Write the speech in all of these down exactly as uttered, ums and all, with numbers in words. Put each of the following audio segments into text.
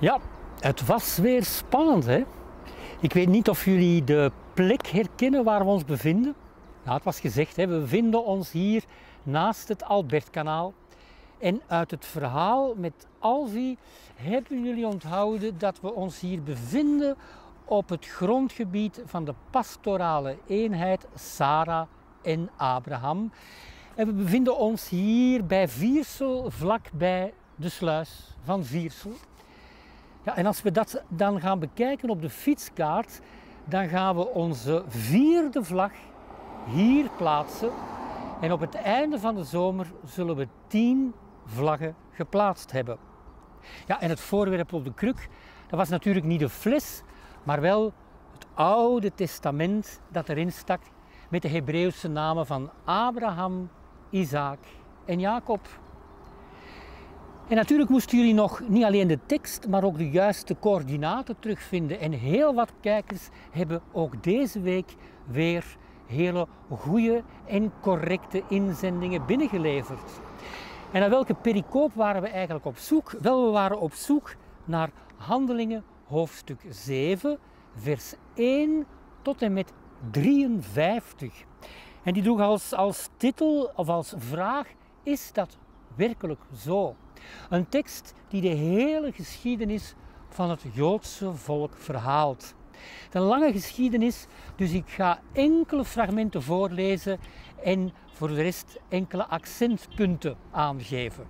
Ja, het was weer spannend, hè? Ik weet niet of jullie de plek herkennen waar we ons bevinden. Nou, het was gezegd, hè, we bevinden ons hier naast het Albertkanaal. En uit het verhaal met Alvi hebben jullie onthouden dat we ons hier bevinden op het grondgebied van de pastorale eenheid Sarah en Abraham. En we bevinden ons hier bij Viersel, vlakbij de sluis van Viersel. Ja, en als we dat dan gaan bekijken op de fietskaart, dan gaan we onze vierde vlag hier plaatsen. En op het einde van de zomer zullen we tien vlaggen geplaatst hebben. Ja, en het voorwerp op de kruk, dat was natuurlijk niet de fles, maar wel het Oude Testament dat erin stak met de Hebreeuwse namen van Abraham, Isaac en Jacob. En natuurlijk moesten jullie nog niet alleen de tekst, maar ook de juiste coördinaten terugvinden. En heel wat kijkers hebben ook deze week weer hele goede en correcte inzendingen binnengeleverd. En naar welke pericoop waren we eigenlijk op zoek? Wel, we waren op zoek naar Handelingen hoofdstuk zeven, vers één tot en met drieënvijftig. En die droeg als, als titel of als vraag: is dat werkelijk zo? Een tekst die de hele geschiedenis van het Joodse volk verhaalt. Een lange geschiedenis, dus ik ga enkele fragmenten voorlezen en voor de rest enkele accentpunten aangeven.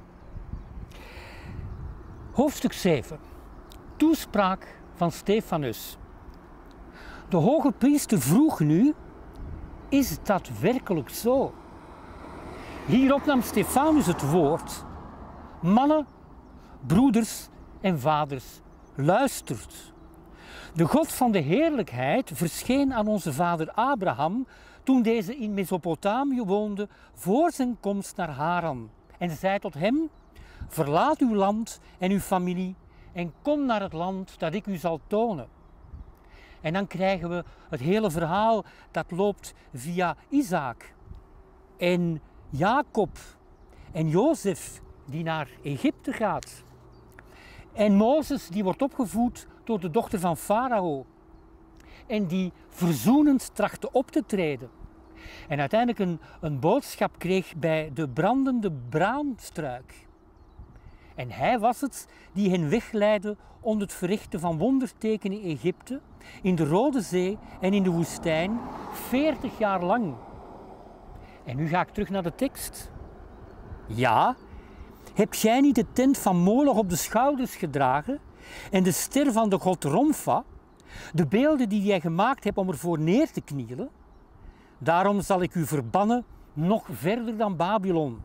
Hoofdstuk zeven. Toespraak van Stefanus. De hoge priester vroeg nu: is dat werkelijk zo? Hierop nam Stefanus het woord: mannen, broeders en vaders, luistert. De God van de heerlijkheid verscheen aan onze vader Abraham toen deze in Mesopotamië woonde voor zijn komst naar Haran. En zei tot hem: verlaat uw land en uw familie en kom naar het land dat ik u zal tonen. En dan krijgen we het hele verhaal dat loopt via Isaac en Jacob en Jozef die naar Egypte gaat. En Mozes die wordt opgevoed door de dochter van Farao en die verzoenend trachtte op te treden. En uiteindelijk een, een boodschap kreeg bij de brandende braamstruik. En hij was het die hen wegleidde om het verrichten van wondertekenen in Egypte, in de Rode Zee en in de woestijn, veertig jaar lang. En nu ga ik terug naar de tekst. Ja, heb jij niet de tent van Moloch op de schouders gedragen en de ster van de god Romfa, de beelden die jij gemaakt hebt om ervoor neer te knielen? Daarom zal ik u verbannen nog verder dan Babylon.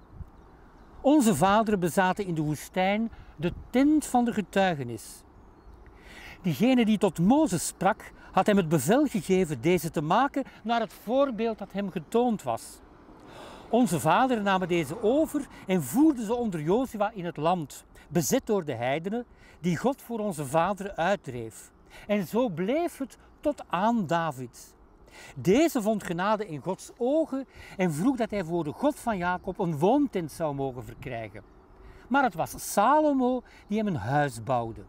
Onze vaderen bezaten in de woestijn de tent van de getuigenis. Diegene die tot Mozes sprak, had hem het bevel gegeven deze te maken naar het voorbeeld dat hem getoond was. Onze vaderen namen deze over en voerden ze onder Jozua in het land, bezet door de heidenen, die God voor onze vaderen uitdreef. En zo bleef het tot aan David. Deze vond genade in Gods ogen en vroeg dat hij voor de God van Jacob een woontent zou mogen verkrijgen. Maar het was Salomo die hem een huis bouwde.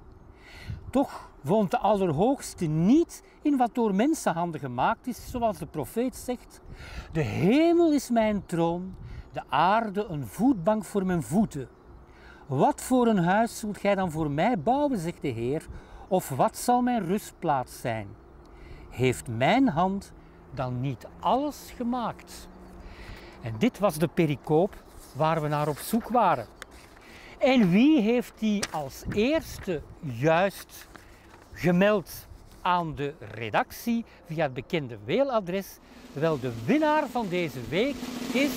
Toch woont de Allerhoogste niet in wat door mensenhanden gemaakt is, zoals de profeet zegt: de hemel is mijn troon, de aarde een voetbank voor mijn voeten. Wat voor een huis zult gij dan voor mij bouwen, zegt de Heer, of wat zal mijn rustplaats zijn? Heeft mijn hand dan niet alles gemaakt? En dit was de pericoop waar we naar op zoek waren. En wie heeft die als eerste juist gemeld aan de redactie via het bekende mailadres? Wel, de winnaar van deze week is...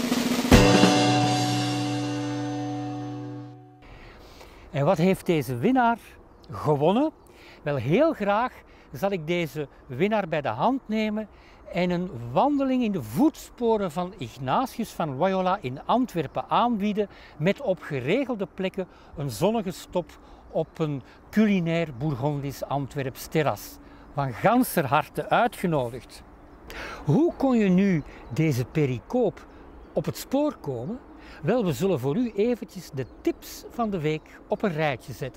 En wat heeft deze winnaar gewonnen? Wel, heel graag zal ik deze winnaar bij de hand nemen en een wandeling in de voetsporen van Ignatius van Loyola in Antwerpen aanbieden, met op geregelde plekken een zonnige stop op een culinair Bourgondisch Antwerps terras. Van ganser harte uitgenodigd. Hoe kon je nu deze pericoop op het spoor komen? Wel, we zullen voor u eventjes de tips van de week op een rijtje zetten.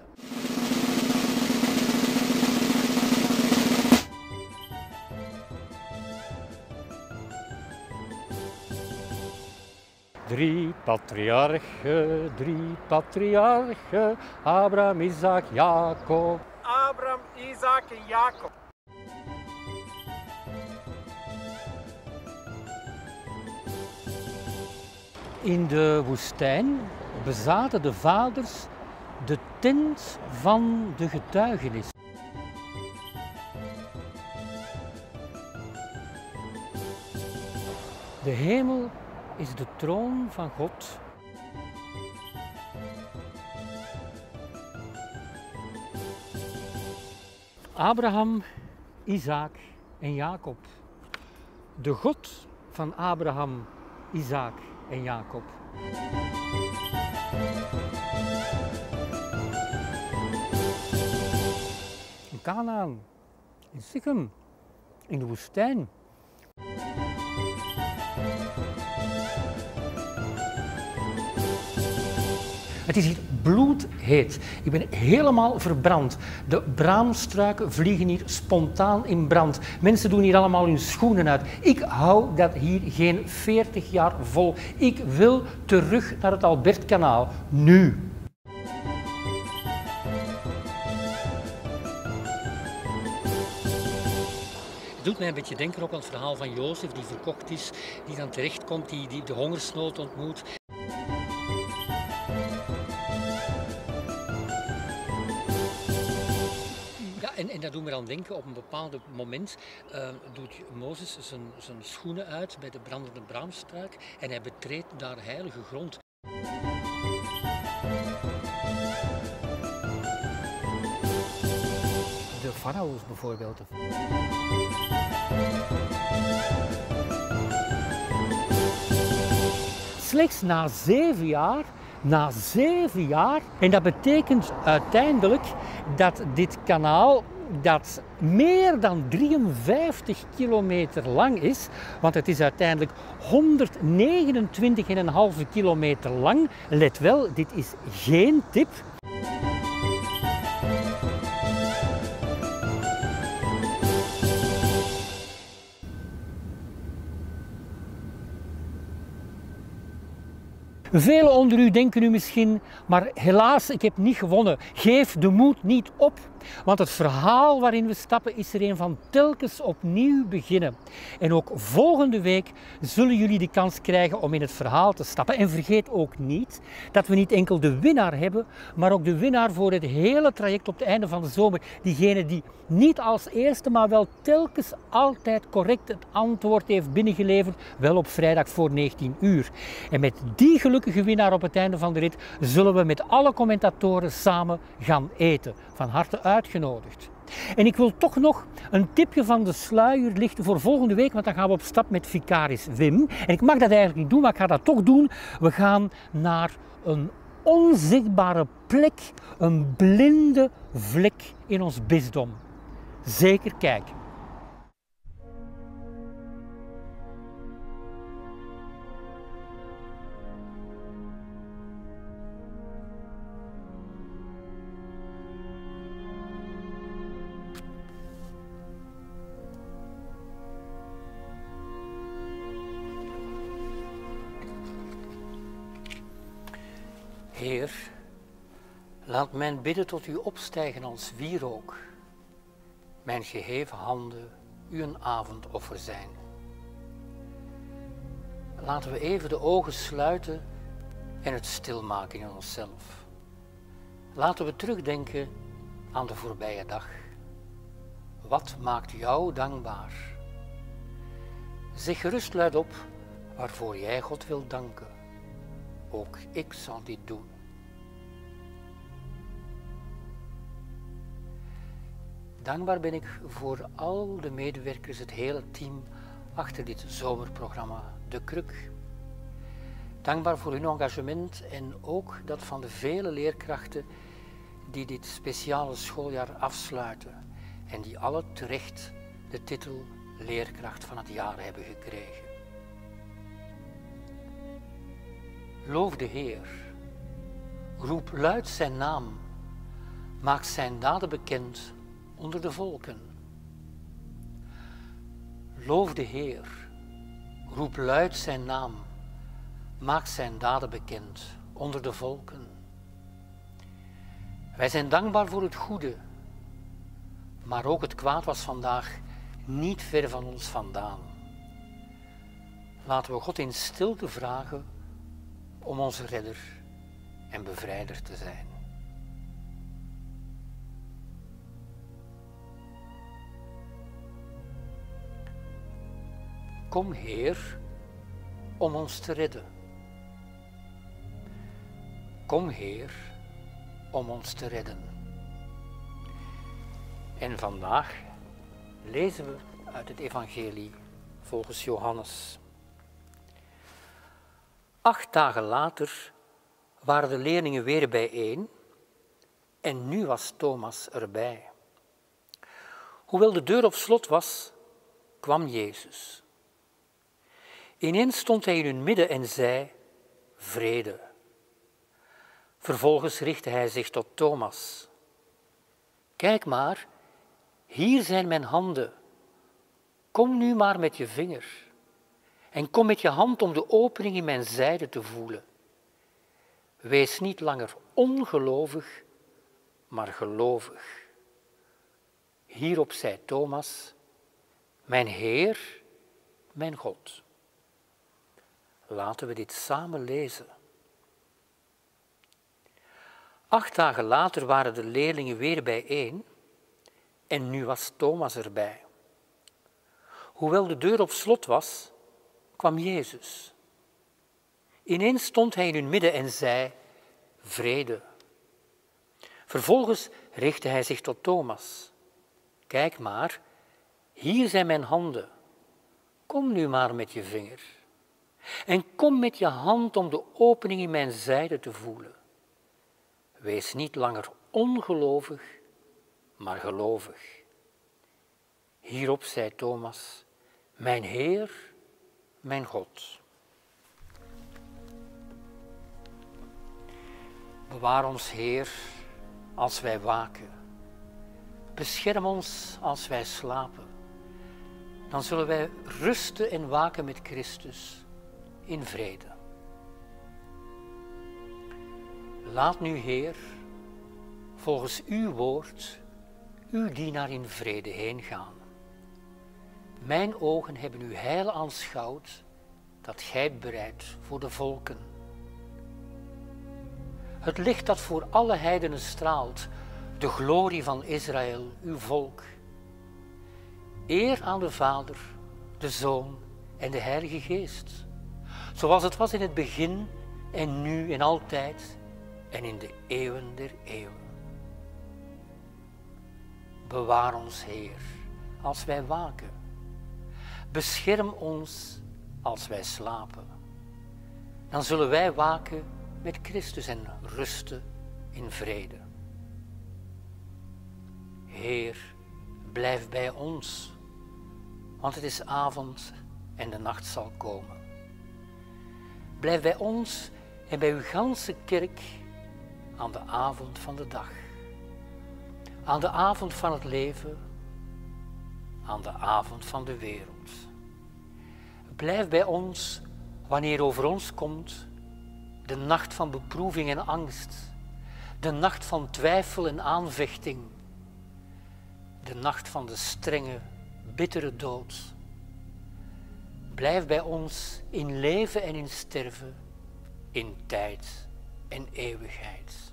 Drie patriarchen, drie patriarchen, Abraham, Isaac, Jacob. Abraham, Isaac en Jacob. In de woestijn bezaten de vaders de tent van de getuigenis. De hemel is de troon van God. Abraham, Isaac en Jacob. De God van Abraham, Isaac en Jacob. In Kanaan, in Sichem, in de woestijn. Het is hier bloedheet. Ik ben helemaal verbrand. De braamstruiken vliegen hier spontaan in brand. Mensen doen hier allemaal hun schoenen uit. Ik hou dat hier geen veertig jaar vol. Ik wil terug naar het Albertkanaal. Nu. Het doet mij een beetje denken ook aan het verhaal van Jozef die verkocht is, die dan terechtkomt, die, die de hongersnood ontmoet. En, en dat doet me aan denken, op een bepaald moment uh, doet Mozes zijn, zijn schoenen uit bij de brandende braamstruik en hij betreedt daar heilige grond. De farao's bijvoorbeeld. Slechts na zeven jaar Na zeven jaar. En dat betekent uiteindelijk dat dit kanaal, dat meer dan drieënvijftig kilometer lang is, want het is uiteindelijk honderdnegenentwintig komma vijf kilometer lang. Let wel, dit is geen tip. Velen onder u denken nu misschien, maar helaas, ik heb niet gewonnen. Geef de moed niet op, want het verhaal waarin we stappen is er een van telkens opnieuw beginnen. En ook volgende week zullen jullie de kans krijgen om in het verhaal te stappen. En vergeet ook niet dat we niet enkel de winnaar hebben, maar ook de winnaar voor het hele traject op het einde van de zomer. Diegene die niet als eerste, maar wel telkens altijd correct het antwoord heeft binnengeleverd, wel op vrijdag voor negentien uur. En met die gelukkige winnaar op het einde van de rit zullen we met alle commentatoren samen gaan eten. Van harte uitgenodigd. En ik wil toch nog een tipje van de sluier lichten voor volgende week, want dan gaan we op stap met vicaris Wim. En ik mag dat eigenlijk niet doen, maar ik ga dat toch doen. We gaan naar een onzichtbare plek, een blinde vlek in ons bisdom. Zeker kijken. Heer, laat mijn bidden tot u opstijgen als wierook, mijn geheven handen u een avondoffer zijn. Laten we even de ogen sluiten en het stilmaken in onszelf. Laten we terugdenken aan de voorbije dag. Wat maakt jou dankbaar? Zeg gerust luid op waarvoor jij God wilt danken. Ook ik zal dit doen. Dankbaar ben ik voor al de medewerkers, het hele team achter dit zomerprogramma De Kruk. Dankbaar voor hun engagement en ook dat van de vele leerkrachten die dit speciale schooljaar afsluiten en die alle terecht de titel Leerkracht van het jaar hebben gekregen. Loof de Heer, roep luid zijn naam, maak zijn daden bekend onder de volken. Loof de Heer, roep luid zijn naam, maak zijn daden bekend onder de volken. Wij zijn dankbaar voor het goede, maar ook het kwaad was vandaag niet ver van ons vandaan. Laten we God in stilte vragen om onze redder en bevrijder te zijn. Kom, Heer, om ons te redden. Kom, Heer, om ons te redden. En vandaag lezen we uit het evangelie volgens Johannes. Acht dagen later waren de leerlingen weer bijeen en nu was Thomas erbij. Hoewel de deur op slot was, kwam Jezus. Ineens stond hij in hun midden en zei, vrede. Vervolgens richtte hij zich tot Thomas. Kijk maar, hier zijn mijn handen. Kom nu maar met je vinger en kom met je hand om de opening in mijn zijde te voelen. Wees niet langer ongelovig, maar gelovig. Hierop zei Thomas, mijn Heer, mijn God. Laten we dit samen lezen. Acht dagen later waren de leerlingen weer bijeen en nu was Thomas erbij. Hoewel de deur op slot was, kwam Jezus. Ineens stond hij in hun midden en zei, vrede. Vervolgens richtte hij zich tot Thomas. Kijk maar, hier zijn mijn handen. Kom nu maar met je vinger. En kom met je hand om de opening in mijn zijde te voelen. Wees niet langer ongelovig, maar gelovig. Hierop zei Thomas, mijn Heer, mijn God. Bewaar ons, Heer, als wij waken. Bescherm ons als wij slapen. Dan zullen wij rusten en waken met Christus in vrede. Laat nu, Heer, volgens uw woord, uw dienaar in vrede heen gaan. Mijn ogen hebben uw heil aanschouwd, dat gij bereidt voor de volken. Het licht dat voor alle heidenen straalt, de glorie van Israël, uw volk. Eer aan de Vader, de Zoon en de Heilige Geest, zoals het was in het begin en nu en altijd en in de eeuwen der eeuwen. Bewaar ons, Heer, als wij waken. Bescherm ons als wij slapen. Dan zullen wij waken met Christus en rusten in vrede. Heer, blijf bij ons, want het is avond en de nacht zal komen. Blijf bij ons en bij uw ganse kerk aan de avond van de dag. Aan de avond van het leven, aan de avond van de wereld. Blijf bij ons wanneer over ons komt de nacht van beproeving en angst, de nacht van twijfel en aanvechting, de nacht van de strenge, bittere dood. Blijf bij ons in leven en in sterven, in tijd en eeuwigheid.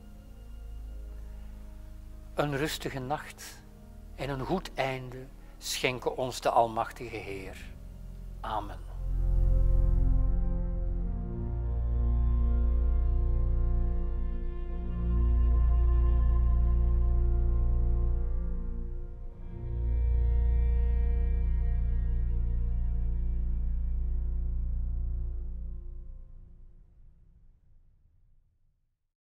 Een rustige nacht en een goed einde schenken ons de Almachtige Heer. Amen.